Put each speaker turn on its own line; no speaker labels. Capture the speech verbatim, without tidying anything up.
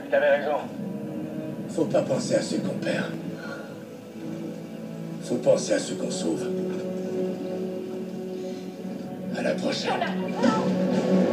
T'avais raison.
Faut pas penser à ceux qu'on perd. Faut penser à ceux qu'on sauve. À la prochaine.